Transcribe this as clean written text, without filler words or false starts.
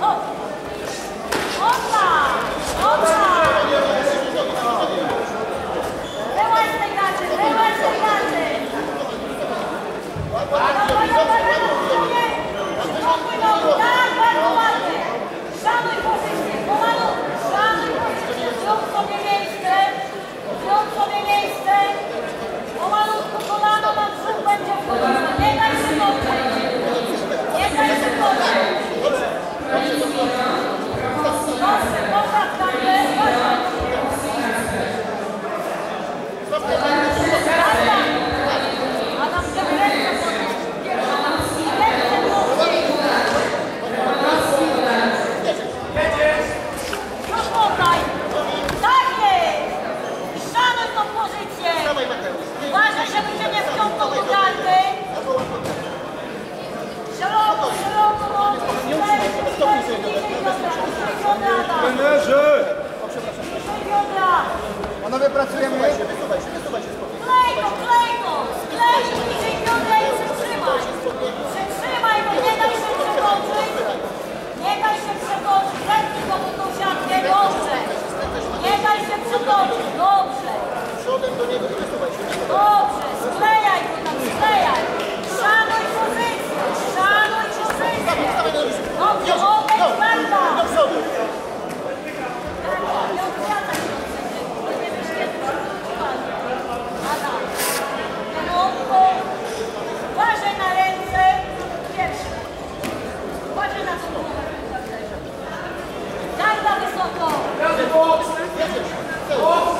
Uważaj, żeby cię nie wciągnął do karty. Szeroko, szeroko. Trenerze! Panowie, pracujemy. Klej go! Sklej bliżej biodra i przytrzymaj. Przytrzymaj go, nie daj się przekoczyć. Nie daj się przekoczyć. Zepnij go pod tą siatkę, dobrze. Nie daj się przekoczyć, dobrze. Przodem do niego i wysuwaj się. Dobrze, sklejaj go tam, sklejaj. Szanuj pozycję, szanuj pozycję. Dobrze, odejdź barda. Do przodu. Nie odwracaj się od siebie, bo nie wiesz kiedy przychodzi. Adam, kierunku. Uważaj na ręce. Pierwszy. Uważaj na głowę. Garda wysoko. Jedziesz!